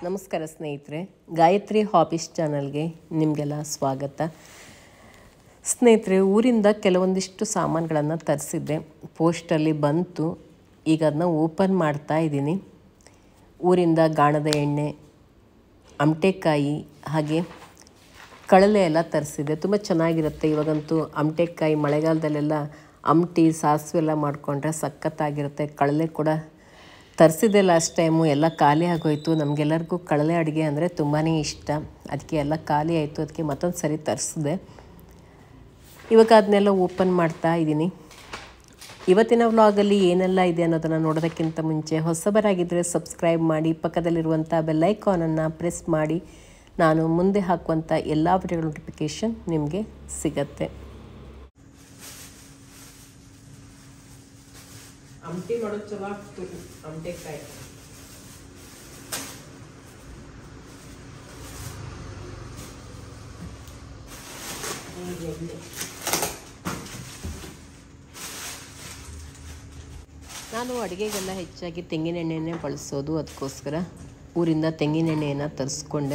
ನಮಸ್ಕಾರ ಸ್ನೇಹಿತರೆ, ಗಾಯತ್ರಿ ಹಾಬೀಸ್ ಚಾನಲ್ಗೆ ನಿಮಗೆಲ್ಲ ಸ್ವಾಗತ. ಸ್ನೇಹಿತರೆ, ಊರಿಂದ ಕೆಲವೊಂದಿಷ್ಟು ಸಾಮಾನುಗಳನ್ನು ತರಿಸಿದ್ದೆ. ಪೋಸ್ಟಲ್ಲಿ ಬಂತು. ಈಗ ಅದನ್ನ ಓಪನ್ ಮಾಡ್ತಾ ಇದ್ದೀನಿ. ಊರಿಂದ ಗಾಣದ ಎಣ್ಣೆ, ಅಮಟೆಕಾಯಿ, ಹಾಗೆ ಕಳಲೆ ಎಲ್ಲ ತರಿಸಿದ್ದೆ. ತುಂಬ ಚೆನ್ನಾಗಿರುತ್ತೆ. ಇವಾಗಂತೂ ಅಮಟೆಕಾಯಿ ಮಳೆಗಾಲದಲ್ಲೆಲ್ಲ ಅಮಟಿ ಸಾಸಿವೆ ಎಲ್ಲ ಮಾಡಿಕೊಂಡ್ರೆ ಸಖತ್ತಾಗಿರುತ್ತೆ. ಕಳಲೆ ಕೂಡ ತರಿಸಿದ್ದೆ ಲಾಸ್ಟ್ ಟೈಮು, ಎಲ್ಲ ಖಾಲಿ ಆಗೋಯಿತು. ನಮಗೆಲ್ಲರಿಗೂ ಕಳಲೆ ಅಡುಗೆ ಅಂದರೆ ತುಂಬಾ ಇಷ್ಟ. ಅದಕ್ಕೆ ಎಲ್ಲ ಖಾಲಿ ಆಯಿತು. ಅದಕ್ಕೆ ಮತ್ತೊಂದು ಸರಿ ತರಿಸಿದೆ. ಇವಾಗ ಅದನ್ನೆಲ್ಲ ಓಪನ್ ಮಾಡ್ತಾ ಇದ್ದೀನಿ. ಇವತ್ತಿನ ವ್ಲಾಗಲ್ಲಿ ಏನೆಲ್ಲ ಇದೆ ಅನ್ನೋದನ್ನು ನೋಡೋದಕ್ಕಿಂತ ಮುಂಚೆ ಹೊಸಬರಾಗಿದ್ದರೆ ಸಬ್ಸ್ಕ್ರೈಬ್ ಮಾಡಿ, ಪಕ್ಕದಲ್ಲಿರುವಂಥ ಬೆಲ್ ಐಕಾನನ್ನು ಪ್ರೆಸ್ ಮಾಡಿ. ನಾನು ಮುಂದೆ ಹಾಕುವಂಥ ಎಲ್ಲ ವಿಡಿಯೋಗಳ ನೋಟಿಫಿಕೇಷನ್ ನಿಮಗೆ ಸಿಗತ್ತೆ. ಅಮಟಿ ಮಾಡೋದು ಚಲೋ ಆಗ್ತು. ಅಮಟೆಕಾಯಿ ನಾನು ಅಡುಗೆಗೆಲ್ಲ ಹೆಚ್ಚಾಗಿ ತೆಂಗಿನ ಎಣ್ಣೆನೇ ಬಳಸೋದು. ಅದಕ್ಕೋಸ್ಕರ ಊರಿಂದ ತೆಂಗಿನ ಎಣ್ಣೆಯನ್ನು ತರಿಸ್ಕೊಂಡೆ.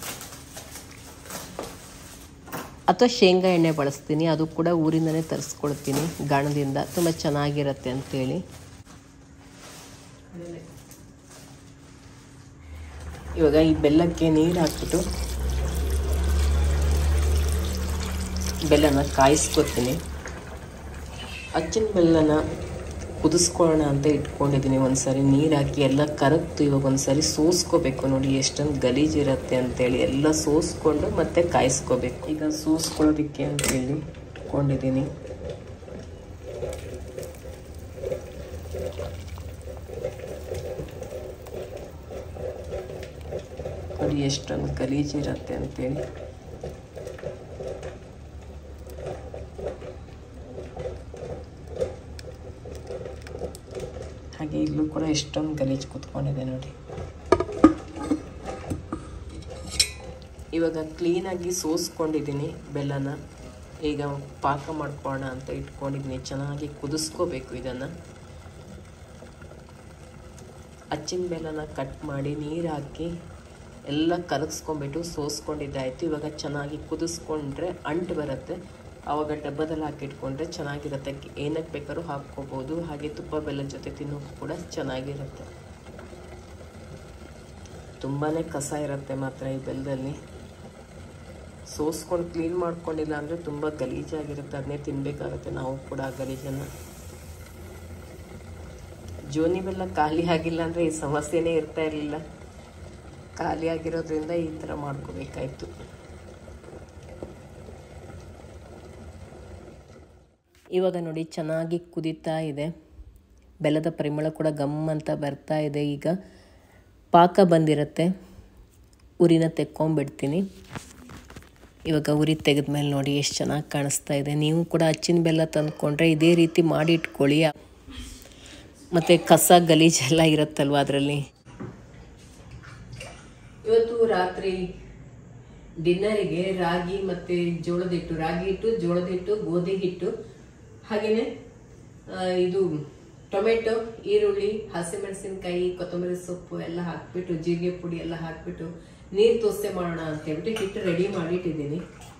ಅಥವಾ ಶೇಂಗಾ ಎಣ್ಣೆ ಬಳಸ್ತೀನಿ, ಅದು ಕೂಡ ಊರಿಂದನೇ ತರಿಸ್ಕೊಳ್ತೀನಿ ಗಾಣದಿಂದ. ತುಂಬ ಚೆನ್ನಾಗಿರುತ್ತೆ ಅಂಥೇಳಿ. ಇವಾಗ ಈ ಬೆಲ್ಲಕ್ಕೆ ನೀರು ಹಾಕ್ಬಿಟ್ಟು ಬೆಲ್ಲನ ಕಾಯಿಸ್ಕೊತೀನಿ. ಅಚ್ಚಿನ ಬೆಲ್ಲನ ಕುದಿಸ್ಕೊಳ್ಳೋಣ ಅಂತ ಇಟ್ಕೊಂಡಿದ್ದೀನಿ. ಒಂದು ಸಾರಿ ನೀರು ಹಾಕಿ ಎಲ್ಲ ಕರಗ್ತು. ಇವಾಗ ಒಂದು ಸಾರಿ ಸೋಸ್ಕೋಬೇಕು. ನೋಡಿ ಎಷ್ಟೊಂದು ಗಲೀಜಿರುತ್ತೆ ಅಂತೇಳಿ ಎಲ್ಲ ಸೋಸ್ಕೊಂಡು ಮತ್ತೆ ಕಾಯಿಸ್ಕೋಬೇಕು. ಈಗ ಸೋಸ್ಕೊಳ್ಳೋದಕ್ಕೆ ಅಂತೇಳಿ ಇಟ್ಕೊಂಡಿದ್ದೀನಿ. ನೋಡಿ ಎಷ್ಟೊಂದು ಗಲೀಜಿರುತ್ತೆ ಅಂತೇಳಿ. ಹಾಗೆ ಇಲ್ಲೂ ಕೂಡ ಎಷ್ಟೊಂದು ಗಲೀಜು ಕೂತ್ಕೊಂಡಿದೆ ನೋಡಿ. ಇವಾಗ ಕ್ಲೀನಾಗಿ ಸೋಸ್ಕೊಂಡಿದ್ದೀನಿ ಬೆಲ್ಲನ. ಈಗ ಪಾಕ ಮಾಡ್ಕೊಳ್ಳೋಣ ಅಂತ ಇಟ್ಕೊಂಡಿದ್ದೀನಿ. ಚೆನ್ನಾಗಿ ಕುದಿಸ್ಕೋಬೇಕು ಇದನ್ನು. ಅಚ್ಚಿನ ಬೆಲ್ಲನ ಕಟ್ ಮಾಡಿ ನೀರು ಹಾಕಿ ಎಲ್ಲ ಕರಗಿಸ್ಕೊಂಡ್ಬಿಟ್ಟು ಸೋಸ್ಕೊಂಡಿದ್ದಾಯಿತು. ಇವಾಗ ಚೆನ್ನಾಗಿ ಕುದಿಸ್ಕೊಂಡ್ರೆ ಅಂಟು ಬರುತ್ತೆ. ಆವಾಗ ಡಬ್ಬದಲ್ಲಿ ಹಾಕಿಟ್ಕೊಂಡ್ರೆ ಚೆನ್ನಾಗಿರುತ್ತೆ. ಏನಕ್ಕೆ ಬೇಕಾದ್ರೂ ಹಾಕ್ಕೋಬೋದು. ಹಾಗೆ ತುಪ್ಪ ಬೆಲ್ಲದ ಜೊತೆ ತಿನ್ನೋದು ಕೂಡ ಚೆನ್ನಾಗಿರುತ್ತೆ. ತುಂಬಾ ಕಸ ಇರುತ್ತೆ ಮಾತ್ರ ಈ ಬೆಲ್ಲದಲ್ಲಿ. ಸೋಸ್ಕೊಂಡು ಕ್ಲೀನ್ ಮಾಡ್ಕೊಂಡಿಲ್ಲ ಅಂದರೆ ತುಂಬ ಗಲೀಜಾಗಿರುತ್ತೆ. ಅದನ್ನೇ ತಿನ್ನಬೇಕಾಗುತ್ತೆ ನಾವು ಕೂಡ ಆ ಗಲೀಜನ್ನು. ಜೋನಿ ಬೆಲ್ಲ ಖಾಲಿ ಆಗಿಲ್ಲ ಅಂದರೆ ಈ ಸಮಸ್ಯೆನೇ ಇರ್ತಾ ಇರಲಿಲ್ಲ. ಖಾಲಿ ಆಗಿರೋದ್ರಿಂದ ಈ ಥರ ಮಾಡ್ಕೋಬೇಕಾಯ್ತು. ಇವಾಗ ನೋಡಿ ಚೆನ್ನಾಗಿ ಕುದೀತಾ ಇದೆ. ಬೆಲ್ಲದ ಪರಿಮಳ ಕೂಡ ಗಮ್ ಅಂತ ಬರ್ತಾ ಇದೆ. ಈಗ ಪಾಕ ಬಂದಿರುತ್ತೆ. ಉರಿನ ತೆಕ್ಕೊಂಬಿಡ್ತೀನಿ. ಇವಾಗ ಉರಿ ತೆಗೆದ್ಮೇಲೆ ನೋಡಿ ಎಷ್ಟು ಚೆನ್ನಾಗಿ ಕಾಣಿಸ್ತಾ ಇದೆ. ನೀವು ಕೂಡ ಅಚ್ಚಿನ ಬೆಲ್ಲ ತಂದುಕೊಂಡ್ರೆ ಇದೇ ರೀತಿ ಮಾಡಿ ಇಟ್ಕೊಳ್ಳಿ. ಮತ್ತು ಕಸ ಗಲೀಜೆಲ್ಲ ಇರುತ್ತಲ್ವ ಅದರಲ್ಲಿ. ಇವತ್ತು ರಾತ್ರಿ ಡಿನ್ನರಿಗೆ ರಾಗಿ ಮತ್ತು ಜೋಳದ ಹಿಟ್ಟು, ರಾಗಿ ಹಿಟ್ಟು, ಜೋಳದ ಹಿಟ್ಟು, ಗೋಧಿ ಹಿಟ್ಟು, ಹಾಗೆಯೇ ಇದು ಟೊಮೆಟೊ, ಈರುಳ್ಳಿ, ಹಸಿಮೆಣಸಿನ್ಕಾಯಿ, ಕೊತ್ತಂಬರಿ ಸೊಪ್ಪು ಎಲ್ಲ ಹಾಕ್ಬಿಟ್ಟು, ಜೀರಿಗೆ ಪುಡಿ ಎಲ್ಲ ಹಾಕ್ಬಿಟ್ಟು ನೀರು ದೋಸೆ ಮಾಡೋಣ ಅಂತ ಹೇಳ್ಬಿಟ್ಟು ಹಿಟ್ಟು ರೆಡಿ ಮಾಡಿಟ್ಟಿದ್ದೀನಿ.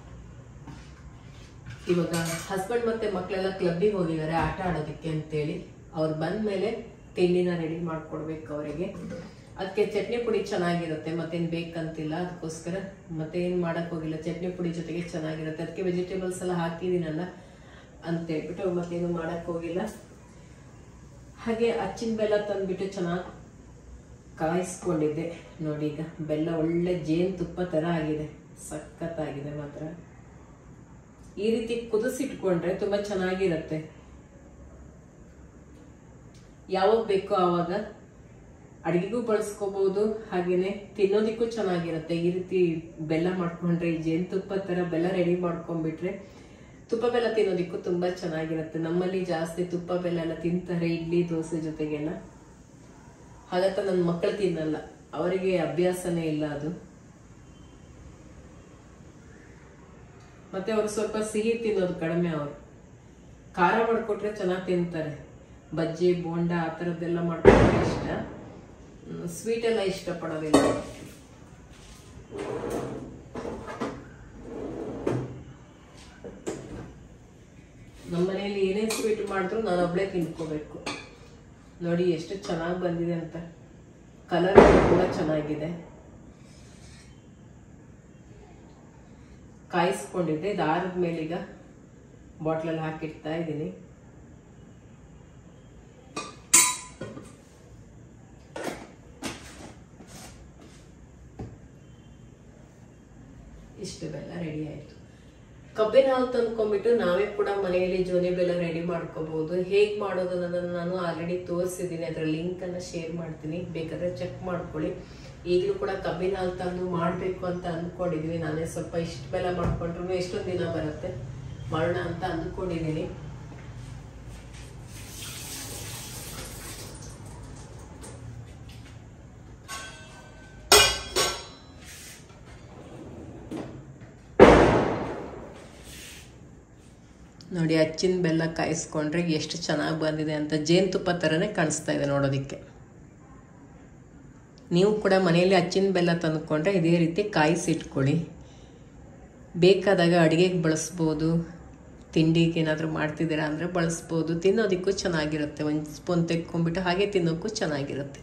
ಇವಾಗ ಹಸ್ಬೆಂಡ್ ಮತ್ತೆ ಮಕ್ಕಳೆಲ್ಲ ಕ್ಲಬ್ಬಿಗೆ ಹೋಗಿದ್ದಾರೆ ಆಟ ಆಡೋದಕ್ಕೆ ಅಂತೇಳಿ. ಅವ್ರು ಬಂದ ಮೇಲೆ ತಿಂಡಿನ ರೆಡಿ ಮಾಡ್ಕೊಡ್ಬೇಕು ಅವರಿಗೆ. ಅದಕ್ಕೆ ಚಟ್ನಿ ಪುಡಿ ಚೆನ್ನಾಗಿರುತ್ತೆ, ಮತ್ತೇನು ಬೇಕಂತಿಲ್ಲ. ಅದಕ್ಕೋಸ್ಕರ ಮತ್ತೇನು ಮಾಡೋಕ್ಕೆ ಹೋಗಿಲ್ಲ. ಚಟ್ನಿ ಪುಡಿ ಜೊತೆಗೆ ಚೆನ್ನಾಗಿರುತ್ತೆ. ಅದಕ್ಕೆ ವೆಜಿಟೇಬಲ್ಸ್ ಎಲ್ಲ ಹಾಕಿದ್ದೀನಲ್ಲ ಅಂತ ಹೇಳ್ಬಿಟ್ಟು ಮತ್ತೇನು ಮಾಡೋಕ್ಕೆ ಹೋಗಿಲ್ಲ. ಹಾಗೆ ಅಚ್ಚಿನ ಬೆಲ್ಲ ತಂದುಬಿಟ್ಟು ಚೆನ್ನಾಗಿ ಕಾಯಿಸ್ಕೊಂಡಿದ್ದೆ. ನೋಡಿ ಈಗ ಬೆಲ್ಲ ಒಳ್ಳೆ ಜೇನುತುಪ್ಪ ಥರ ಆಗಿದೆ. ಸಖತ್ತಾಗಿದೆ ಮಾತ್ರ. ಈ ರೀತಿ ಕುದಿಸಿಟ್ಕೊಂಡ್ರೆ ತುಂಬ ಚೆನ್ನಾಗಿರುತ್ತೆ. ಯಾವಾಗ ಬೇಕೋ ಆವಾಗ ಅಡುಗೆಗೂ ಬಳಸ್ಕೋಬಹುದು. ಹಾಗೇನೆ ತಿನ್ನೋದಕ್ಕೂ ಚೆನ್ನಾಗಿರುತ್ತೆ. ಈ ರೀತಿ ಬೆಲ್ಲ ಮಾಡ್ಕೊಂಡ್ರೆ, ಈ ಜೇನುತುಪ್ಪ ಥರ ಬೆಲ್ಲ ರೆಡಿ ಮಾಡ್ಕೊಂಡ್ಬಿಟ್ರೆ ತುಪ್ಪ ಬೆಲ್ಲ ತಿನ್ನೋದಕ್ಕೂ ತುಂಬ ಚೆನ್ನಾಗಿರುತ್ತೆ. ನಮ್ಮಲ್ಲಿ ಜಾಸ್ತಿ ತುಪ್ಪ ಬೆಲ್ಲ ಎಲ್ಲ ತಿಂತಾರೆ ಇಡ್ಲಿ ದೋಸೆ ಜೊತೆಗೆಲ್ಲ. ಹಾಗಂತ ನನ್ನ ಮಕ್ಕಳು ತಿನ್ನಲ್ಲ, ಅವರಿಗೆ ಅಭ್ಯಾಸನೇ ಇಲ್ಲ ಅದು. ಮತ್ತೆ ಅವರು ಸ್ವಲ್ಪ ಸಿಹಿ ತಿನ್ನೋದು ಕಡಿಮೆ. ಅವರು ಖಾರ ಮಾಡ್ಕೊಟ್ರೆ ಚೆನ್ನಾಗಿ ತಿಂತಾರೆ. ಬಜ್ಜಿ ಬೋಂಡ ಆ ಥರದ್ದೆಲ್ಲ ಮಾಡ್ಕೊಂಡ್ರೆ ಇಷ್ಟ. ಸ್ವೀಟ್ ಎಲ್ಲ ಇಷ್ಟಪಡೋದಿಲ್ಲ. ನಮ್ಮ ಮನೆಯಲ್ಲಿ ಏನೇ ಸ್ವೀಟ್ ಮಾಡಿದ್ರು ನಾನು ಒಬ್ಬಳೇ ತಿನ್ಕೋಬೇಕು. ನೋಡಿ ಎಷ್ಟು ಚೆನ್ನಾಗಿ ಬಂದಿದೆ ಅಂತ. ಕಲರ್ ಕೂಡ ಚೆನ್ನಾಗಿದೆ. ಕಾಯಿಸ್ಕೊಂಡಿದ್ದೆ, ದಾರದ ಮೇಲೆ ಈಗ ಬಾಟ್ಲಲ್ಲಿ ಹಾಕಿಡ್ತಾ ಇದ್ದೀನಿ. ಇಷ್ಟು ಬೆಲ್ಲ ರೆಡಿ ಆಯಿತು. ಕಬ್ಬಿನ ಹಾಲು ತಂದ್ಕೊಂಡ್ಬಿಟ್ಟು ನಾವೇ ಕೂಡ ಮನೆಯಲ್ಲಿ ಜೋನಿ ಬೆಲ್ಲ ರೆಡಿ ಮಾಡ್ಕೋಬಹುದು. ಹೇಗೆ ಮಾಡೋದು ಅನ್ನೋದನ್ನು ನಾನು ಆಲ್ರೆಡಿ ತೋರಿಸಿದ್ದೀನಿ. ಅದರ ಲಿಂಕನ್ನು ಶೇರ್ ಮಾಡ್ತೀನಿ, ಬೇಕಾದ್ರೆ ಚೆಕ್ ಮಾಡ್ಕೊಳ್ಳಿ. ಈಗಲೂ ಕೂಡ ಕಬ್ಬಿನ ಹಾಲು ತಂದು ಮಾಡಬೇಕು ಅಂತ ಅಂದ್ಕೊಂಡಿದ್ದೀನಿ. ನಾನೇ ಸ್ವಲ್ಪ ಇಷ್ಟು ಬೆಲ್ಲ ಮಾಡ್ಕೊಂಡ್ರು ಎಷ್ಟೊಂದು ದಿನ ಬರುತ್ತೆ, ಮಾಡೋಣ ಅಂತ ಅಂದ್ಕೊಂಡಿದ್ದೀನಿ. ನೋಡಿ ಅಚ್ಚಿನ ಬೆಲ್ಲ ಕಾಯಿಸ್ಕೊಂಡ್ರೆ ಎಷ್ಟು ಚೆನ್ನಾಗಿ ಬಂದಿದೆ ಅಂತ. ಜೇನುತುಪ್ಪ ಥರನೇ ಕಾಣಿಸ್ತಾ ಇದೆ ನೋಡೋದಕ್ಕೆ. ನೀವು ಕೂಡ ಮನೆಯಲ್ಲಿ ಅಚ್ಚಿನ ಬೆಲ್ಲ ತಂದುಕೊಂಡ್ರೆ ಇದೇ ರೀತಿ ಕಾಯಿಸಿಟ್ಕೊಳ್ಳಿ. ಬೇಕಾದಾಗ ಅಡುಗೆಗೆ ಬಳಸ್ಬೋದು, ತಿಂಡಿಗೆ ಏನಾದರೂ ಮಾಡ್ತಿದ್ದೀರಾ ಅಂದರೆ ಬಳಸ್ಬೋದು. ತಿನ್ನೋದಕ್ಕೂ ಚೆನ್ನಾಗಿರುತ್ತೆ. ಒಂದು ಸ್ಪೂನ್ ತೆಕ್ಕೊಂಡ್ಬಿಟ್ಟು ಹಾಗೆ ತಿನ್ನೋಕ್ಕೂ ಚೆನ್ನಾಗಿರುತ್ತೆ.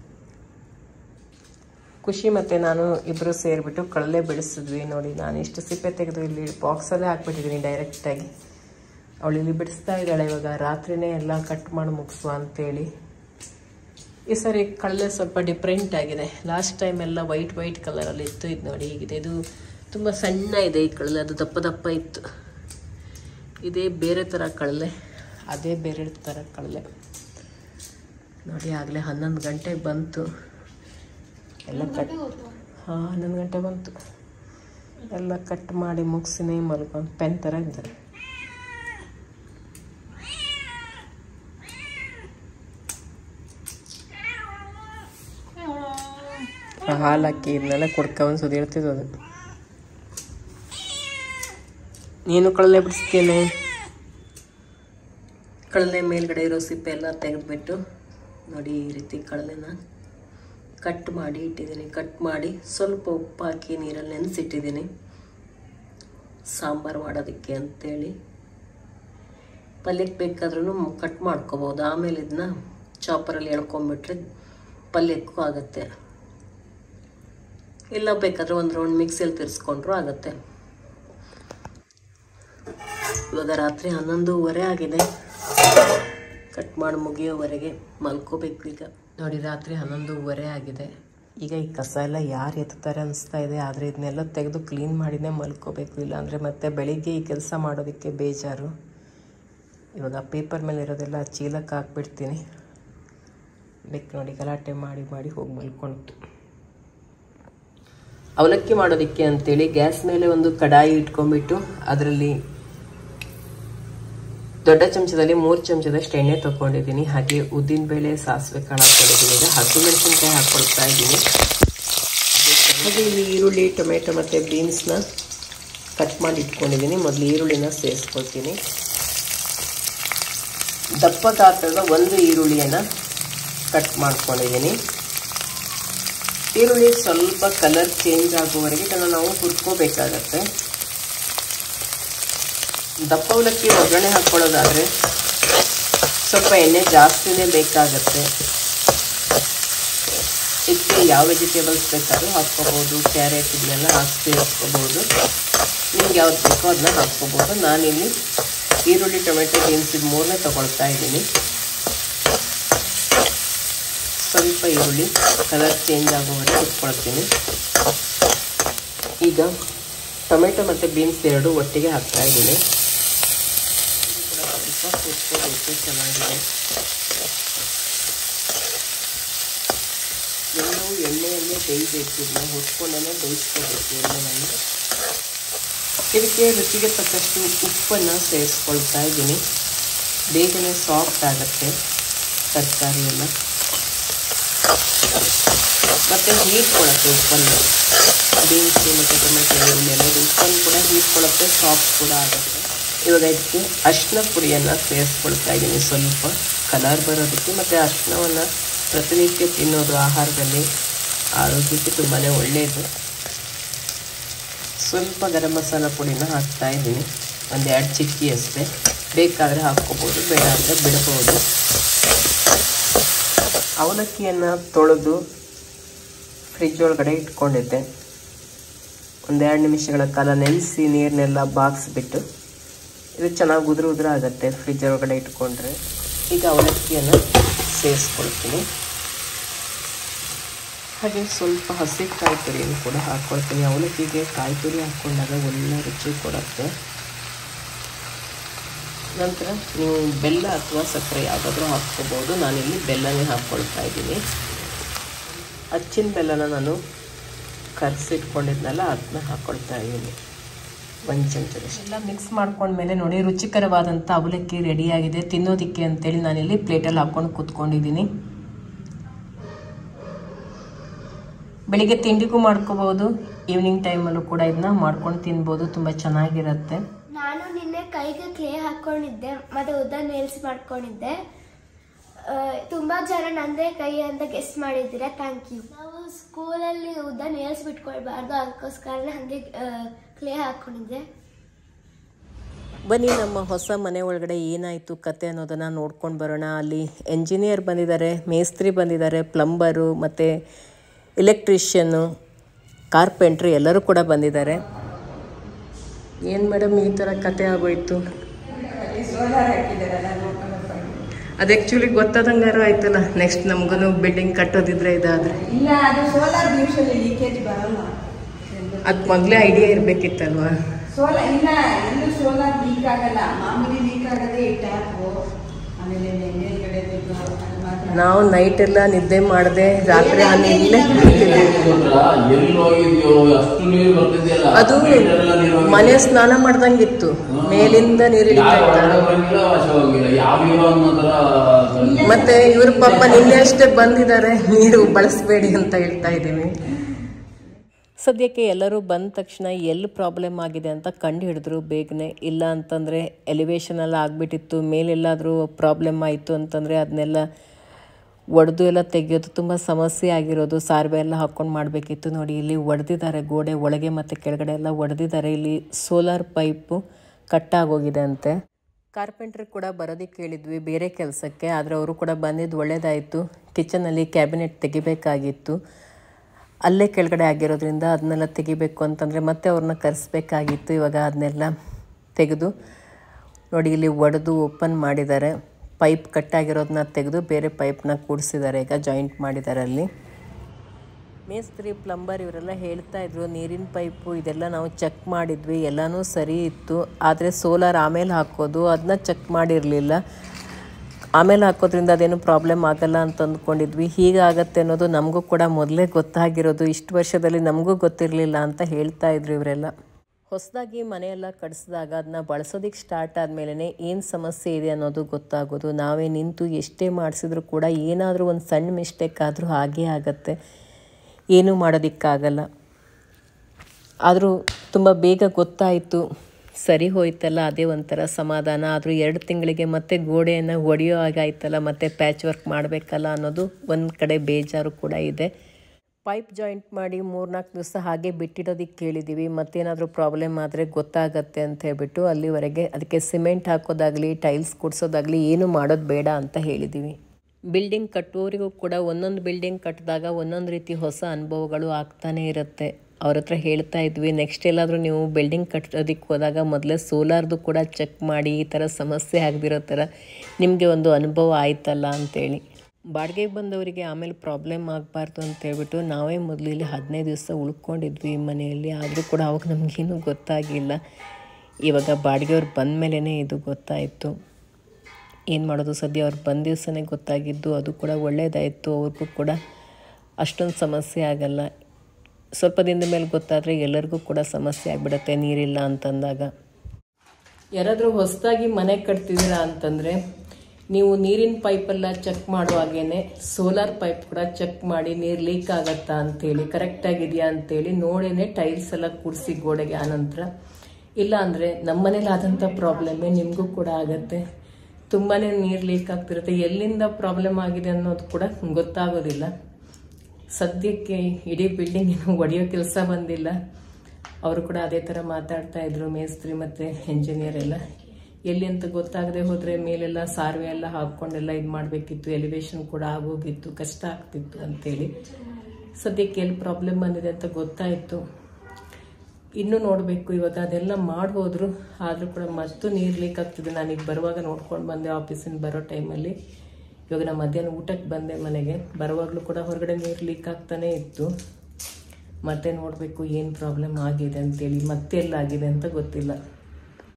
ಖುಷಿ ಮತ್ತು ನಾನು ಇಬ್ಬರು ಸೇರಿಬಿಟ್ಟು ಕಡಲೆ ಬಿಡಿಸಿದ್ವಿ. ನೋಡಿ ನಾನು ಇಷ್ಟು ಸಿಪ್ಪೆ ತೆಗೆದು ಇಲ್ಲಿ ಬಾಕ್ಸಲ್ಲೇ ಹಾಕ್ಬಿಟ್ಟಿದ್ದೀನಿ ಡೈರೆಕ್ಟಾಗಿ. ಅವಳು ಇಲ್ಲಿ ಬಿಡಿಸ್ತಾ ಇದ್ದಾಳೆ. ಇವಾಗ ರಾತ್ರಿನೇ ಎಲ್ಲ ಕಟ್ ಮಾಡಿ ಮುಗಿಸುವ ಅಂತೇಳಿ. ಈ ಸರಿ ಕಡಲೆ ಸ್ವಲ್ಪ ಡಿಫ್ರೆಂಟ್ ಆಗಿದೆ. ಲಾಸ್ಟ್ ಟೈಮ್ ಎಲ್ಲ ವೈಟ್ ಕಲರಲ್ಲಿ ಇತ್ತು. ಇದು ನೋಡಿ ಹೀಗಿದೆ. ಇದು ತುಂಬ ಸಣ್ಣ ಇದೆ ಈ ಕಡಲೆ, ಅದು ದಪ್ಪ ಇತ್ತು. ಇದೇ ಬೇರೆ ಥರ ಕಡಲೆ, ಅದೇ ಬೇರೆ ಥರ ಕಡಲೆ. ನೋಡಿ ಆಗಲೇ 11 ಗಂಟೆಗೆ ಬಂತು. ಎಲ್ಲ ಕಟ್ 11 ಗಂಟೆ ಬಂತು. ಎಲ್ಲ ಕಟ್ ಮಾಡಿ ಮುಗಿಸಿನೇ ಮಲ್ಕೊಂಡು ಪೆನ್ ಥರ ಇದ್ದಾರೆ. ಹಾಲು ಹಾಕಿ ಇದನ್ನೆಲ್ಲ ಕೊಡ್ಕೊಂಡ್ಸೋದು ಹೇಳ್ತಿದ್ದದು. ನೀನು ಕಡಲೆ ಬಿಡಿಸ್ತೀನಿ. ಕಡಲೆ ಮೇಲ್ಗಡೆ ಇರೋ ಸಿಪ್ಪೆ ಎಲ್ಲ ತೆಗೆದುಬಿಟ್ಟು ನೋಡಿ ಈ ರೀತಿ ಕಡಲೆನ ಕಟ್ ಮಾಡಿ ಇಟ್ಟಿದ್ದೀನಿ. ಕಟ್ ಮಾಡಿ ಸ್ವಲ್ಪ ಉಪ್ಪು ಹಾಕಿ ನೀರಲ್ಲಿ ನೆನೆಸಿಟ್ಟಿದ್ದೀನಿ ಸಾಂಬಾರು ಮಾಡೋದಕ್ಕೆ ಅಂತೇಳಿ. ಪಲ್ಯಕ್ಕೆ ಬೇಕಾದ್ರೂ ಕಟ್ ಮಾಡ್ಕೋಬೋದು. ಆಮೇಲೆ ಇದನ್ನ ಚಾಪರಲ್ಲಿ ಎಳ್ಕೊಂಬಿಟ್ರೆ ಪಲ್ಯಕ್ಕೂ ಆಗುತ್ತೆ. ಇಲ್ಲ ಬೇಕಾದ್ರೆ ಒಂದು ರೌಂಡ್ ಮಿಕ್ಸಿಯಲ್ಲಿ ತಿರ್ಸ್ಕೊಂಡ್ರೂ ಆಗುತ್ತೆ. ಇವಾಗ ರಾತ್ರಿ 11:30 ಆಗಿದೆ. ಕಟ್ ಮಾಡಿ ಮುಗಿಯೋವರೆಗೆ ಮಲ್ಕೋಬೇಕು ಈಗ. ನೋಡಿ ರಾತ್ರಿ 11:30 ಆಗಿದೆ. ಈಗ ಈ ಕಸ ಎಲ್ಲ ಯಾರು ಎತ್ತಾರೆ ಅನಿಸ್ತಾ ಇದೆ. ಆದರೆ ಇದನ್ನೆಲ್ಲ ತೆಗೆದು ಕ್ಲೀನ್ ಮಾಡಿನೇ ಮಲ್ಕೋಬೇಕು. ಇಲ್ಲಾಂದರೆ ಮತ್ತೆ ಬೆಳಿಗ್ಗೆ ಈ ಕೆಲಸ ಮಾಡೋದಕ್ಕೆ ಬೇಜಾರು. ಇವಾಗ ಪೇಪರ್ ಮೇಲೆ ಇರೋದೆಲ್ಲ ಚೀಲಕ್ಕೆ ಹಾಕ್ಬಿಡ್ತೀನಿ. ಬೇಕು ನೋಡಿ ಗಲಾಟೆ ಮಾಡಿ ಹೋಗಿ ಮಲ್ಕೊಳ್ತು. ಅವಲಕ್ಕಿ ಮಾಡೋದಕ್ಕೆ ಅಂತೇಳಿ ಗ್ಯಾಸ್ ಮೇಲೆ ಒಂದು ಕಡಾಯಿ ಇಟ್ಕೊಂಡ್ಬಿಟ್ಟು ಅದರಲ್ಲಿ ದೊಡ್ಡ ಚಮಚದಲ್ಲಿ 3 ಚಮಚದಷ್ಟು ಎಣ್ಣೆ ತಗೊಂಡಿದ್ದೀನಿ. ಹಾಗೆ ಉದ್ದಿನಬೇಳೆ, ಸಾಸಿವೆ ಕಾಳು ಹಾಕ್ಕೊಂಡಿದ್ದೀನಿ. ಈಗ ಹಸಿಮೆಣಸಿನಕಾಯಿ ಹಾಕ್ಕೊಳ್ತಾ ಇದ್ದೀನಿ. ಹಾಗೆ ಇಲ್ಲಿ ಈರುಳ್ಳಿ, ಟೊಮೆಟೊ ಮತ್ತು ಬೀನ್ಸ್ನ ಕಟ್ ಮಾಡಿ ಇಟ್ಕೊಂಡಿದ್ದೀನಿ. ಮೊದಲು ಈರುಳ್ಳಿನ ಸೇರಿಸ್ಕೊಳ್ತೀನಿ. ದಪ್ಪ ಗಾತ್ರದ ಒಂದು ಈರುಳ್ಳಿಯನ್ನು ಕಟ್ ಮಾಡ್ಕೊಂಡಿದ್ದೀನಿ. ಈರುಳ್ಳಿ ಸ್ವಲ್ಪ ಕಲರ್ ಚೇಂಜ್ ಆಗುವವರೆಗೆ ಇದನ್ನು ನಾವು ಹುರ್ಕೋಬೇಕಾಗತ್ತೆ. ದಪ್ಪ ಅವಲಕ್ಕಿ ಒಗ್ಗರಣೆ ಹಾಕ್ಕೊಳ್ಳೋದಾದರೆ ಸ್ವಲ್ಪ ಎಣ್ಣೆ ಜಾಸ್ತಿನೇ ಬೇಕಾಗತ್ತೆ. ಇದಕ್ಕೆ ಯಾವ ವೆಜಿಟೇಬಲ್ಸ್ ಬೇಕಾದ್ರೂ ಹಾಕ್ಕೋಬೋದು. ಕ್ಯಾರೆಟ್ ಇದನ್ನೆಲ್ಲ ಸೇರಿಸ್ಕೋಬೋದು. ನಿಮ್ಗೆ ಯಾವ್ದು ಬೇಕೋ ಅದನ್ನ ಹಾಕ್ಕೋಬೋದು. ನಾನಿಲ್ಲಿ ಈರುಳ್ಳಿ, ಟೊಮೆಟೊ, ಬೀನ್ಸ್ ಇದು 3ನೇ ತೊಗೊಳ್ತಾ ಇದ್ದೀನಿ. ಸ್ವಲ್ಪ ಈರುಳ್ಳಿ ಕಲರ್ ಚೇಂಜ್ ಆಗುವವರೆಗೆ ಹುರ್ಕೊಳ್ತೀನಿ. ಈಗ ಟೊಮೆಟೊ ಮತ್ತು ಬೀನ್ಸ್ ಎರಡು ಒಟ್ಟಿಗೆ ಹಾಕ್ತಾ ಇದ್ದೀನಿ. ಸ್ವಲ್ಪ ಹುರ್ಕೋಬೇಕು ಚೆನ್ನಾಗಿದೆ. ಎಲ್ಲವೂ ಎಣ್ಣೆಯಲ್ಲೇ ಬೇಯಬೇಕು. ಇದನ್ನ ಹುರ್ಕೊಂಡೇ ಬೇಯಿಸ್ಕೋಬೇಕು ಎಣ್ಣೆಯಲ್ಲಿ. ಇದಕ್ಕೆ ರುಚಿಗೆ ತಕ್ಕಷ್ಟು ಉಪ್ಪನ್ನು ಸೇರಿಸ್ಕೊಳ್ತಾ ಇದ್ದೀನಿ. ಬೇಗನೆ ಸಾಫ್ಟ್ ಆಗುತ್ತೆ ತರಕಾರಿ ಎಲ್ಲ. ಮತ್ತು ಹೀಟ್ಕೊಳ್ಳುತ್ತೆ ಉಪ್ಪನ್ನು. ಬೀನ್ಸು ಮತ್ತು ಟೊಮೆಟೊ ಎಣ್ಣೆಲೆ ಉಪ್ಪನ್ನು ಕೂಡ ಹೀಟ್ಕೊಳ್ಳುತ್ತೆ, ಸಾಫ್ಟ್ ಕೂಡ ಆಗುತ್ತೆ. ಇವಾಗ ಇದಕ್ಕೆ ಅರಿಶಿನ ಪುಡಿಯನ್ನು ಸೇರಿಸ್ಕೊಳ್ತಾ ಇದ್ದೀನಿ. ಸ್ವಲ್ಪ ಕಲರ್ ಬರೋದಕ್ಕೆ. ಮತ್ತು ಅರಿಶಿನವನ್ನು ಪ್ರತಿನಿತ್ಯ ತಿನ್ನೋದು ಆಹಾರದಲ್ಲಿ ಆರೋಗ್ಯಕ್ಕೆ ತುಂಬಾ ಒಳ್ಳೆಯದು. ಸ್ವಲ್ಪ ಗರಂ ಮಸಾಲ ಪುಡಿನ ಹಾಕ್ತಾಯಿದ್ದೀನಿ, 1-2 ಚಿಕ್ಕಿ ಅಷ್ಟೇ. ಬೇಕಾದರೆ ಹಾಕ್ಕೋಬೋದು, ಬೇಡ ಅಂದರೆ ಬಿಡಬಹುದು. ಅವಲಕ್ಕಿಯನ್ನು ತೊಳೆದು ಫ್ರಿಜ್ ಒಳಗಡೆ ಇಟ್ಕೊಂಡಿದ್ದೆ. 1-2 ನಿಮಿಷಗಳ ಕಾಲ ನೆನೆಸಿ ನೀರನ್ನೆಲ್ಲ ಬಾಗಿಸ್ಬಿಟ್ಟು, ಇದು ಚೆನ್ನಾಗಿ ಉದುರು ಆಗುತ್ತೆ ಫ್ರಿಜ್ ಒಳಗಡೆ ಇಟ್ಕೊಂಡ್ರೆ. ಈಗ ಅವಲಕ್ಕಿಯನ್ನು ಸೇರಿಸ್ಕೊಳ್ತೀನಿ. ಹಾಗೆ ಸ್ವಲ್ಪ ಹಸಿ ಕಾಯಿ ತುರಿಯನ್ನು ಕೂಡ ಹಾಕ್ಕೊಳ್ತೀನಿ. ಅವಲಕ್ಕಿಗೆ ಕಾಯಿ ತುರಿ ಹಾಕ್ಕೊಂಡಾಗ ಒಳ್ಳೆ ರುಚಿ ಕೊಡುತ್ತೆ. ನಂತರ ನೀವು ಬೆಲ್ಲ ಅಥವಾ ಸಕ್ಕರೆ ಯಾವುದಾದ್ರೂ ಹಾಕ್ಕೋಬೋದು. ನಾನಿಲ್ಲಿ ಬೆಲ್ಲನೇ ಹಾಕ್ಕೊಳ್ತಾ ಇದ್ದೀನಿ. ಅಚ್ಚಿನ ಬೆಲ್ಲನ ನಾನು ಕರೆಸಿಟ್ಕೊಂಡಿದ್ನಲ್ಲ, ಅದನ್ನ ಹಾಕ್ಕೊಳ್ತಾ ಇದ್ದೀನಿ 1 ಚಮಚದಷ್ಟು. ಎಲ್ಲ ಮಿಕ್ಸ್ ಮಾಡ್ಕೊಂಡ್ಮೇಲೆ ನೋಡಿ ರುಚಿಕರವಾದಂಥ ಅವಲಕ್ಕಿ ರೆಡಿಯಾಗಿದೆ. ತಿನ್ನೋದಕ್ಕೆ ಅಂತೇಳಿ ನಾನಿಲ್ಲಿ ಪ್ಲೇಟಲ್ಲಿ ಹಾಕ್ಕೊಂಡು ಕೂತ್ಕೊಂಡಿದ್ದೀನಿ. ಬೆಳಿಗ್ಗೆ ತಿಂಡಿಗೂ ಮಾಡ್ಕೋಬಹುದು, ಈವ್ನಿಂಗ್ ಟೈಮಲ್ಲೂ ಕೂಡ ಇದನ್ನ ಮಾಡ್ಕೊಂಡು ತಿನ್ಬೋದು. ತುಂಬ ಚೆನ್ನಾಗಿರುತ್ತೆ. ನಾನು ನಿನ್ನೆ ಕೈಗೆ ಕ್ಲೇ ಹಾಕ್ಕೊಂಡಿದ್ದೆ ಮತ್ತು ಉದ್ದ ನೇಲ್ಸ್ ಮಾಡ್ಕೊಂಡಿದ್ದೆ. ತುಂಬ ಜನ ನಂದೇ ಕೈ ಅಂತ ಗೆಸ್ಟ್ ಮಾಡಿದ್ದೀರಾ, ಥ್ಯಾಂಕ್ ಯು. ನಾವು ಸ್ಕೂಲಲ್ಲಿ ಉದ್ದ ನೇಲ್ಸ್ ಬಿಟ್ಕೊಳ್ಬಾರ್ದು, ಅದಕ್ಕೋಸ್ಕರನೇ ಹಾಗೆ ಕ್ಲೇ ಹಾಕ್ಕೊಂಡಿದ್ದೆ. ಬನ್ನಿ ನಮ್ಮ ಹೊಸ ಮನೆ ಒಳಗಡೆ ಏನಾಯಿತು ಕತೆ ಅನ್ನೋದನ್ನು ನೋಡ್ಕೊಂಡು ಬರೋಣ. ಅಲ್ಲಿ ಎಂಜಿನಿಯರ್ ಬಂದಿದ್ದಾರೆ, ಮೇಸ್ತ್ರಿ ಬಂದಿದ್ದಾರೆ, ಪ್ಲಂಬರು ಮತ್ತು ಎಲೆಕ್ಟ್ರಿಷಿಯನ್ನು, ಕಾರ್ಪೆಂಟ್ರು ಎಲ್ಲರೂ ಕೂಡ ಬಂದಿದ್ದಾರೆ. ಏನು ಮೇಡಮ್ ಈ ಥರ ಕತೆ ಆಗೋಯ್ತು? ಅದು ಆ್ಯಕ್ಚುಲಿ ಗೊತ್ತಾದಂಗಾರು ಆಯ್ತಲ್ಲ. ನೆಕ್ಸ್ಟ್ ನಮಗೂ ಬಿಲ್ಡಿಂಗ್ ಕಟ್ಟೋದಿದ್ರೆ ಇದಾದರೆ ಇಲ್ಲ, ಅದು ಸೋಲಾರ್ ಯೂಶಲಿ ಲೀಕೇಜ್ ಬರಲ್ಲ. ಅದು ಮೊದಲೇ ಐಡಿಯಾ ಇರಬೇಕಿತ್ತಲ್ವಾ? ಸೋಲಾರ್ ಇಲ್ಲ, ಎಲ್ಲೂ ಸೋಲಾರ್ ಲೀಕ್ ಆಗಲ್ಲ. ಮಾಮೂಲಿ ಲೀಕ್ ಆಗದೆ ಈ ಟ್ಯಾಪು, ಆಮೇಲೆ ಮೇಲ್ಗಡೆ ನಾವು ನೈಟ್ ಎಲ್ಲ ನಿದ್ದೆ ಮಾಡದೆ ರಾತ್ರಿ ಅದು ಮನೆ ಸ್ನಾನ ಮಾಡ್ದಂಗಿತ್ತು, ಮೇಲಿಂದ ನೀರು ಇಳಿತಾ ಮತ್ತೆ ಇವ್ರ ಪಾಪ ನಿನ್ನೆ ಅಷ್ಟೇ ಬಂದಿದ್ದಾರೆ, ನೀರು ಬಳಸಬೇಡಿ ಅಂತ ಹೇಳ್ತಾ ಇದ್ದೀವಿ. ಸದ್ಯಕ್ಕೆ ಎಲ್ಲರೂ ಬಂದ ತಕ್ಷಣ ಎಲ್ಲಿ ಪ್ರಾಬ್ಲಮ್ ಆಗಿದೆ ಅಂತ ಕಂಡು ಹಿಡಿದ್ರು ಬೇಗನೆ. ಇಲ್ಲ ಅಂತಂದರೆ ಎಲಿವೇಶನೆಲ್ಲ ಆಗಿಬಿಟ್ಟಿತ್ತು, ಮೇಲೆಲ್ಲಾದರೂ ಪ್ರಾಬ್ಲಮ್ ಆಯಿತು ಅಂತಂದರೆ ಅದನ್ನೆಲ್ಲ ಒಡೆದು ಎಲ್ಲ ತೆಗೆಯೋದು ತುಂಬ ಸಮಸ್ಯೆ ಆಗಿರೋದು. ಸಾರ್ವೆ ಎಲ್ಲ ಹಾಕ್ಕೊಂಡು ಮಾಡಬೇಕಿತ್ತು. ನೋಡಿ ಇಲ್ಲಿ ಒಡೆದಿದ್ದಾರೆ, ಗೋಡೆ ಒಳಗೆ ಮತ್ತು ಕೆಳಗಡೆ ಎಲ್ಲ ಒಡೆದಿದ್ದಾರೆ. ಇಲ್ಲಿ ಸೋಲಾರ್ ಪೈಪು ಕಟ್ಟಾಗೋಗಿದೆ ಅಂತೆ. ಕಾರ್ಪೆಂಟ್ರಿಗೆ ಕೂಡ ಬರೋದಕ್ಕೆ ಹೇಳಿದ್ವಿ ಬೇರೆ ಕೆಲಸಕ್ಕೆ, ಆದರೆ ಅವರು ಕೂಡ ಬಂದಿದ್ದು ಒಳ್ಳೆಯದಾಯಿತು. ಕಿಚನಲ್ಲಿ ಕ್ಯಾಬಿನೆಟ್ ತೆಗಿಬೇಕಾಗಿತ್ತು, ಅಲ್ಲೇ ಕೆಳಗಡೆ ಆಗಿರೋದ್ರಿಂದ ಅದನ್ನೆಲ್ಲ ತೆಗಿಬೇಕು ಅಂತಂದರೆ ಮತ್ತೆ ಅವ್ರನ್ನ ಕರೆಸ್ಬೇಕಾಗಿತ್ತು. ಇವಾಗ ಅದನ್ನೆಲ್ಲ ತೆಗೆದು ನೋಡಿ ಇಲ್ಲಿ ಒಡೆದು ಓಪನ್ ಮಾಡಿದ್ದಾರೆ. ಪೈಪ್ ಕಟ್ಟಾಗಿರೋದನ್ನ ತೆಗೆದು ಬೇರೆ ಪೈಪ್ನ ಕೂಡಿಸಿದ್ದಾರೆ, ಈಗ ಜಾಯಿಂಟ್ ಮಾಡಿದ್ದಾರೆ. ಅಲ್ಲಿ ಮೇಸ್ತ್ರಿ ಪ್ಲಂಬರ್ ಇವರೆಲ್ಲ ಹೇಳ್ತಾ ಇದ್ರು ನೀರಿನ ಪೈಪು ಇದೆಲ್ಲ ನಾವು ಚೆಕ್ ಮಾಡಿದ್ವಿ, ಎಲ್ಲನೂ ಸರಿ ಇತ್ತು. ಆದರೆ ಸೋಲಾರ್ ಆಮೇಲೆ ಹಾಕೋದು ಅದನ್ನ ಚೆಕ್ ಮಾಡಿರಲಿಲ್ಲ. ಆಮೇಲೆ ಹಾಕೋದ್ರಿಂದ ಅದೇನು ಪ್ರಾಬ್ಲಮ್ ಆಗಲ್ಲ ಅಂತ ಅಂದ್ಕೊಂಡಿದ್ವಿ. ಹೀಗಾಗತ್ತೆ ಅನ್ನೋದು ನಮಗೂ ಕೂಡ ಮೊದಲೇ ಗೊತ್ತಾಗಿರೋದು, ಇಷ್ಟು ವರ್ಷದಲ್ಲಿ ನಮಗೂ ಗೊತ್ತಿರಲಿಲ್ಲ ಅಂತ ಹೇಳ್ತಾ ಇದ್ರು ಇವರೆಲ್ಲ. ಹೊಸದಾಗಿ ಮನೆಯೆಲ್ಲ ಕಟ್ಸಿದಾಗ ಅದನ್ನ ಬಳಸೋದಕ್ಕೆ ಸ್ಟಾರ್ಟ್ ಆದಮೇಲೆ ಏನು ಸಮಸ್ಯೆ ಇದೆ ಅನ್ನೋದು ಗೊತ್ತಾಗೋದು. ನಾವೇ ನಿಂತು ಎಷ್ಟೇ ಮಾಡಿಸಿದ್ರು ಕೂಡ ಏನಾದರೂ ಒಂದು ಸಣ್ಣ ಮಿಸ್ಟೇಕ್ ಆದರೂ ಹಾಗೇ ಆಗತ್ತೆ, ಏನೂ ಮಾಡೋದಕ್ಕಾಗಲ್ಲ. ಆದರೂ ತುಂಬ ಬೇಗ ಗೊತ್ತಾಯಿತು, ಸರಿ ಹೋಯ್ತಲ್ಲ, ಅದೇ ಒಂಥರ ಸಮಾಧಾನ. ಆದರೂ 2 ತಿಂಗಳಿಗೆ ಮತ್ತೆ ಗೋಡೆಯನ್ನು ಒಡೆಯೋ ಹಾಗಾಯ್ತಲ್ಲ, ಮತ್ತೆ ಪ್ಯಾಚ್ ವರ್ಕ್ ಮಾಡಬೇಕಲ್ಲ ಅನ್ನೋದು ಒಂದು ಕಡೆ ಬೇಜಾರು ಕೂಡ ಇದೆ. ಪೈಪ್ ಜಾಯಿಂಟ್ ಮಾಡಿ 3-4 ದಿವಸ ಹಾಗೆ ಬಿಟ್ಟಿಡೋದಕ್ಕೆ ಕೇಳಿದ್ದೀವಿ. ಮತ್ತೇನಾದರೂ ಪ್ರಾಬ್ಲಮ್ ಆದರೆ ಗೊತ್ತಾಗತ್ತೆ ಅಂತ ಹೇಳ್ಬಿಟ್ಟು ಅಲ್ಲಿವರೆಗೆ ಅದಕ್ಕೆ ಸಿಮೆಂಟ್ ಹಾಕೋದಾಗಲಿ ಟೈಲ್ಸ್ ಕೂಡಿಸೋದಾಗಲಿ ಏನು ಮಾಡೋದು ಬೇಡ ಅಂತ ಹೇಳಿದ್ದೀವಿ. ಬಿಲ್ಡಿಂಗ್ ಕಟ್ಟುವವರಿಗೂ ಕೂಡ ಒಂದೊಂದು ಬಿಲ್ಡಿಂಗ್ ಕಟ್ಟಿದಾಗ ಒಂದೊಂದು ರೀತಿ ಹೊಸ ಅನುಭವಗಳು ಆಗ್ತಾನೇ ಇರುತ್ತೆ. ಅವ್ರ ಹತ್ರ ಹೇಳ್ತಾ ಇದ್ವಿ, ನೆಕ್ಸ್ಟ್ ಎಲ್ಲಾದರೂ ನೀವು ಬಿಲ್ಡಿಂಗ್ ಕಟ್ಟೋದಕ್ಕೆ ಹೋದಾಗ ಮೊದಲೇ ಸೋಲಾರ್ದು ಕೂಡ ಚೆಕ್ ಮಾಡಿ, ಈ ಥರ ಸಮಸ್ಯೆ ಆಗದಿರೋ ಥರ ನಿಮಗೆ ಒಂದು ಅನುಭವ ಆಯ್ತಲ್ಲ ಅಂತೇಳಿ. ಬಾಡಿಗೆಗೆ ಬಂದವರಿಗೆ ಆಮೇಲೆ ಪ್ರಾಬ್ಲಮ್ ಆಗಬಾರ್ದು ಅಂತೇಳ್ಬಿಟ್ಟು ನಾವೇ ಮೊದಲು ಇಲ್ಲಿ 15 ದಿವಸ ಉಳ್ಕೊಂಡಿದ್ವಿ ಮನೆಯಲ್ಲಿ. ಆದರೂ ಕೂಡ ಅವಾಗ ನಮಗೇನು ಗೊತ್ತಾಗಿಲ್ಲ. ಇವಾಗ ಬಾಡಿಗೆಯವ್ರು ಬಂದ ಮೇಲೇ ಇದು ಗೊತ್ತಾಯಿತು. ಏನು ಮಾಡೋದು, ಸದ್ಯ ಅವ್ರು ಬಂದ ದಿವಸನೇ ಗೊತ್ತಾಗಿದ್ದು, ಅದು ಕೂಡ ಒಳ್ಳೆಯದಾಯಿತು. ಅವ್ರಿಗೂ ಕೂಡ ಅಷ್ಟೊಂದು ಸಮಸ್ಯೆ ಆಗಲ್ಲ. ಸ್ವಲ್ಪ ದಿನದ ಮೇಲೆ ಗೊತ್ತಾದರೆ ಎಲ್ಲರಿಗೂ ಕೂಡ ಸಮಸ್ಯೆ ಆಗಿಬಿಡುತ್ತೆ ನೀರಿಲ್ಲ ಅಂತಂದಾಗ. ಯಾರಾದರೂ ಹೊಸದಾಗಿ ಮನೆ ಕಟ್ತಿದ್ದೀರಾ ಅಂತಂದರೆ ನೀವು ನೀರಿನ ಪೈಪೆಲ್ಲ ಚೆಕ್ ಮಾಡುವಾಗೇ ಸೋಲಾರ್ ಪೈಪ್ ಕೂಡ ಚೆಕ್ ಮಾಡಿ ನೀರು ಲೀಕ್ ಆಗತ್ತಾ ಅಂತೇಳಿ, ಕರೆಕ್ಟಾಗಿದೆಯಾ ಅಂತೇಳಿ ನೋಡೇ ಟೈಲ್ಸ್ ಎಲ್ಲ ಕೂಡಿಸಿ ಗೋಡೆಗೆ. ಆನಂತರ ಇಲ್ಲ ಅಂದರೆ ನಮ್ಮ ಮನೇಲಿ ಆದಂಥ ಪ್ರಾಬ್ಲಮ್ಮೇ ನಿಮಗೂ ಕೂಡ ಆಗುತ್ತೆ. ತುಂಬಾ ನೀರು ಲೀಕ್ ಆಗ್ತಿರುತ್ತೆ. ಎಲ್ಲಿಂದ ಪ್ರಾಬ್ಲಮ್ ಆಗಿದೆ ಅನ್ನೋದು ಕೂಡ ಗೊತ್ತಾಗೋದಿಲ್ಲ. ಸದ್ಯಕ್ಕೆ ಇಡೀ ಬಿಲ್ಡಿಂಗ್ ಒಡೆಯೋ ಕೆಲಸ ಬಂದಿಲ್ಲ. ಅವರು ಕೂಡ ಅದೇ ಥರ ಮಾತಾಡ್ತಾ ಇದ್ರು, ಮೇಸ್ತ್ರಿ ಮತ್ತು ಎಂಜಿನಿಯರ್ ಎಲ್ಲ. ಎಲ್ಲಿ ಅಂತ ಗೊತ್ತಾಗದೆ ಹೋದರೆ ಮೇಲೆಲ್ಲ ಸಾರ್ವೆ ಎಲ್ಲ ಹಾಕ್ಕೊಂಡೆಲ್ಲ ಇದು ಮಾಡಬೇಕಿತ್ತು, ಎಲಿವೇಶನ್ ಕೂಡ ಆಗೋಗಿತ್ತು, ಕಷ್ಟ ಆಗ್ತಿತ್ತು ಅಂತೇಳಿ. ಸದ್ಯಕ್ಕೆ ಎಲ್ಲಿ ಪ್ರಾಬ್ಲಮ್ ಬಂದಿದೆ ಅಂತ ಗೊತ್ತಾಯಿತು. ಇನ್ನೂ ನೋಡಬೇಕು. ಇವಾಗ ಅದೆಲ್ಲ ಮಾಡಿ ಹೋದ್ರು, ಆದರೂ ಕೂಡ ಮತ್ತೂ ನೀರು ಲೀಕ್ ಆಗ್ತಿದೆ. ನಾನೀಗ ಬರುವಾಗ ನೋಡ್ಕೊಂಡು ಬಂದೆ ಆಫೀಸಿಂದ ಬರೋ ಟೈಮಲ್ಲಿ. ಇವಾಗ ನಾನು ಮಧ್ಯಾಹ್ನ ಊಟಕ್ಕೆ ಬಂದೆ ಮನೆಗೆ. ಬರುವಾಗಲೂ ಕೂಡ ಹೊರಗಡೆ ನೀರು ಲೀಕ್ ಆಗ್ತಾನೇ ಇತ್ತು. ಮತ್ತೆ ನೋಡಬೇಕು ಏನು ಪ್ರಾಬ್ಲಮ್ ಆಗಿದೆ ಅಂತೇಳಿ, ಮತ್ತೆ ಎಲ್ಲಾಗಿದೆ ಅಂತ ಗೊತ್ತಿಲ್ಲ.